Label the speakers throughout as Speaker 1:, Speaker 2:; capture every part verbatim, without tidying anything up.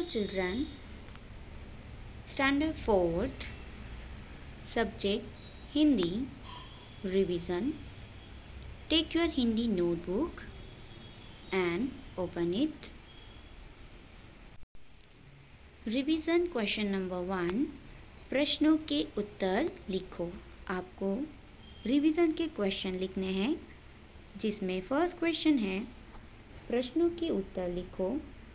Speaker 1: children, Standard fourth, Subject Hindi, Revision. Take your Hindi notebook and open it. Revision question number one. प्रश्नों के उत्तर लिखो। आपको revision के question लिखने हैं, जिसमें फर्स्ट क्वेश्चन है प्रश्नों के उत्तर लिखो।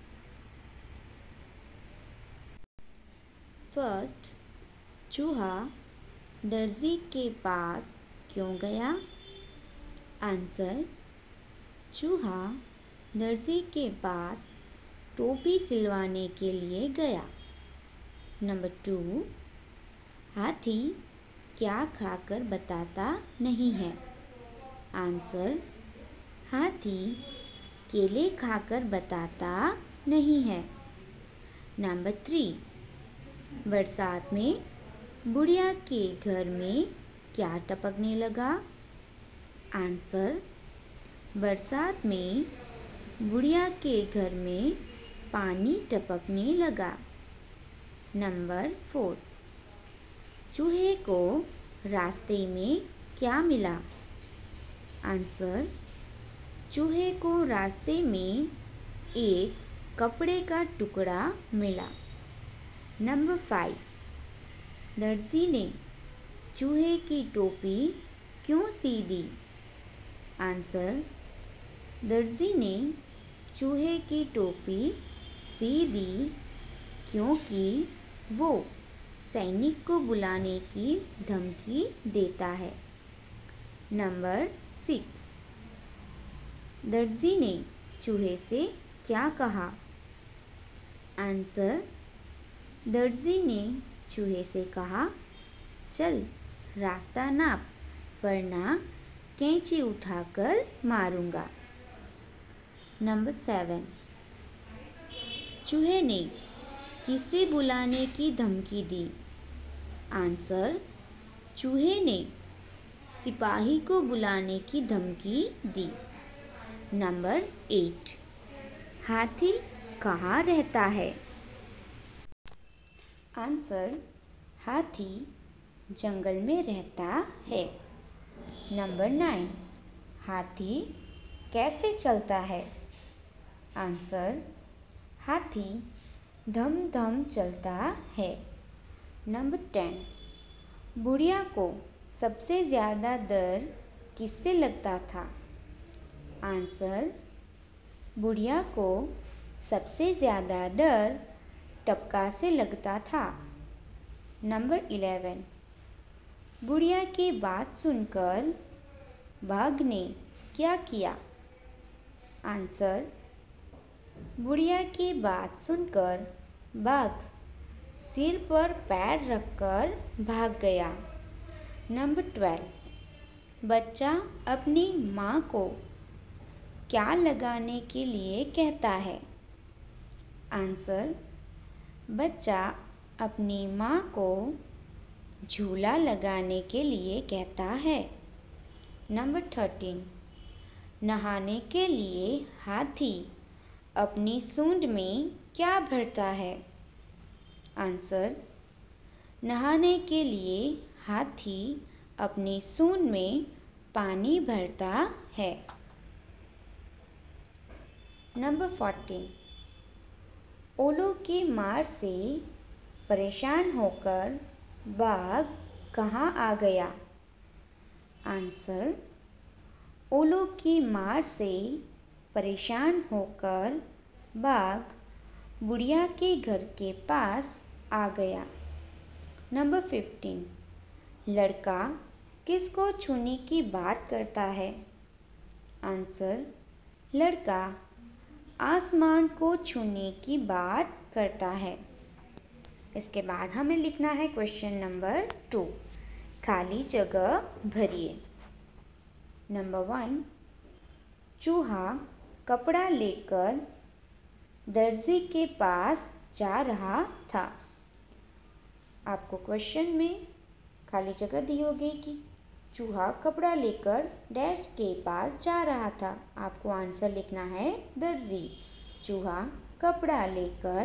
Speaker 1: फर्स्ट, चूहा दर्जी के पास क्यों गया? आंसर, चूहा दर्जी के पास टोपी सिलवाने के लिए गया। नंबर टू, हाथी क्या खाकर बताता नहीं है? आंसर, हाथी केले खाकर बताता नहीं है। नंबर थ्री, बरसात में बुढ़िया के घर में क्या टपकने लगा? आंसर, बरसात में बुढ़िया के घर में पानी टपकने लगा। नंबर फोर, चूहे को रास्ते में क्या मिला? आंसर, चूहे को रास्ते में एक कपड़े का टुकड़ा मिला। नंबर फाइव, दर्जी ने चूहे की टोपी क्यों सी दी? आंसर, दर्जी ने चूहे की टोपी सी दी क्योंकि वो सैनिक को बुलाने की धमकी देता है। नंबर सिक्स, दर्जी ने चूहे से क्या कहा? आंसर, दर्जी ने चूहे से कहा, चल रास्ता नाप, वरना कैंची उठाकर मारूंगा। नंबर सेवन, चूहे ने किसे बुलाने की धमकी दी? आंसर, चूहे ने सिपाही को बुलाने की धमकी दी। नंबर एट, हाथी कहाँ रहता है? आंसर, हाथी जंगल में रहता है। नंबर नाइन, हाथी कैसे चलता है? आंसर, हाथी धम धम चलता है। नंबर टेन, बुढ़िया को सबसे ज़्यादा डर किससे लगता था? आंसर, बुढ़िया को सबसे ज़्यादा डर टपका से लगता था। नंबर इलेवन, बुढ़िया की बात सुनकर बाघ ने क्या किया? आंसर, बुढ़िया की बात सुनकर बाघ सिर पर पैर रखकर भाग गया। नंबर ट्वेल्व, बच्चा अपनी माँ को क्या लगाने के लिए कहता है? आंसर, बच्चा अपनी माँ को झूला लगाने के लिए कहता है। नंबर थर्टीन, नहाने के लिए हाथी अपनी सूंड में क्या भरता है? आंसर, नहाने के लिए हाथी अपनी सूंड में पानी भरता है। नंबर फोर्टीन, ओलों की मार से परेशान होकर बाघ कहाँ आ गया? आंसर, ओलों की मार से परेशान होकर बाघ बुढ़िया के घर के पास आ गया। नंबर फिफ्टीन, लड़का किसको छूने की बात करता है? आंसर, लड़का आसमान को छूने की बात करता है। इसके बाद हमें लिखना है क्वेश्चन नंबर टू, खाली जगह भरिए। नंबर वन, चूहा कपड़ा लेकर दर्जी के पास जा रहा था। आपको क्वेश्चन में खाली जगह दी होगी कि चूहा कपड़ा लेकर डैश के पास जा रहा था। आपको आंसर लिखना है दर्जी। चूहा कपड़ा लेकर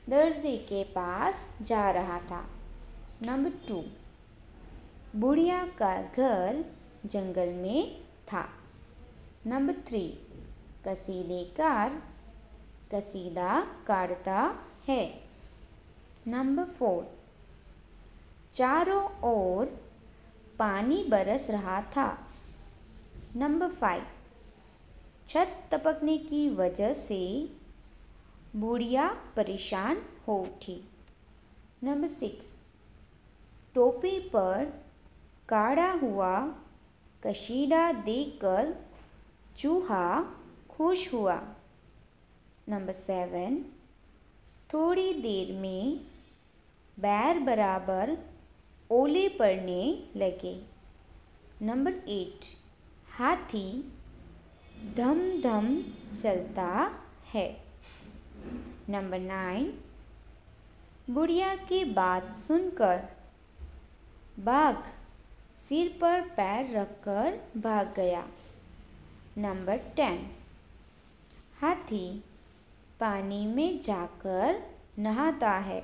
Speaker 1: दर्जी के पास जा रहा था। नंबर टू, बुढ़िया का घर जंगल में था। नंबर थ्री, कसीदेकार कसीदा काटता है। नंबर फोर, चारों ओर पानी बरस रहा था। नंबर फाइव, छत टपकने की वजह से बुढ़िया परेशान हो उठी। नंबर सिक्स, टोपी पर काढ़ा हुआ कसीदा देखकर चूहा खुश हुआ। नंबर सेवन, थोड़ी देर में बैर बराबर ओले पड़ने लगे। नंबर एट, हाथी धम धम चलता है। नंबर नाइन, बुढ़िया की बात सुनकर बाघ सिर पर पैर रखकर भाग गया। नंबर टेन, हाथी पानी में जाकर नहाता है।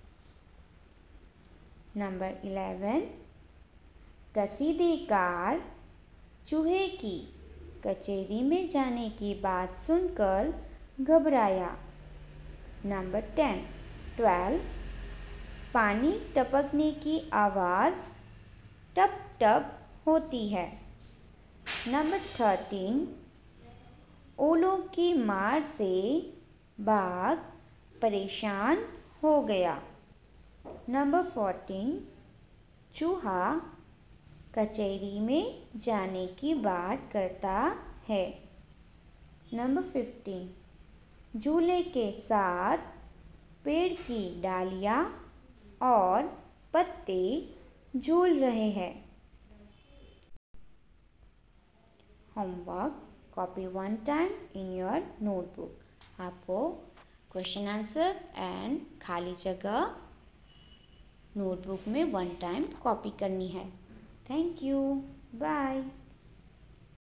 Speaker 1: नंबर इलेवन, कसीदेकार चूहे की कचहरी में जाने की बात सुनकर घबराया। नंबर टेन ट्वेल्व, पानी टपकने की आवाज़ टप टप होती है। नंबर थर्टीन, ओलों की मार से बाघ परेशान हो गया। नंबर फोर्टीन, चूहा कचहरी में जाने की बात करता है। नंबर फिफ्टीन, झूले के साथ पेड़ की डालियाँ और पत्ते झूल रहे हैं। Homework, copy one time in your notebook. आपको क्वेश्चन आंसर एंड खाली जगह नोटबुक में वन टाइम कॉपी करनी है। Thank you, bye.